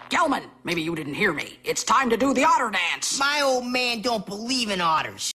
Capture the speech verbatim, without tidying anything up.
Gelman, maybe you didn't hear me. It's time to do the Otter Dance. My old man don't believe in otters.